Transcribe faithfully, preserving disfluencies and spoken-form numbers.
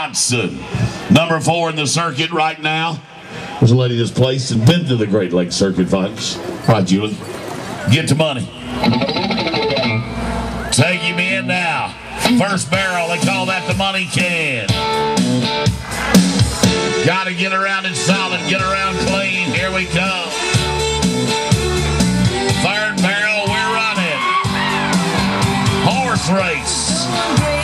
Johnson, number four in the circuit right now. There's a lady that's placed and been to the Great Lakes Circuit finals. All right, Julie, get the money. Take him in now. First barrel, they call that the money can. Got to get around it solid, get around clean. Here we go. Third barrel, we're running. Horse race.